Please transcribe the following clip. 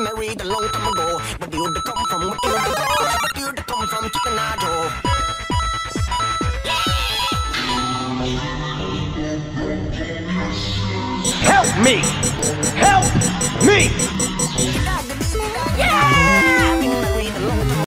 married a long time ago. But you to come from, what you to go? But you to come from Chicanado. Help me! Help me!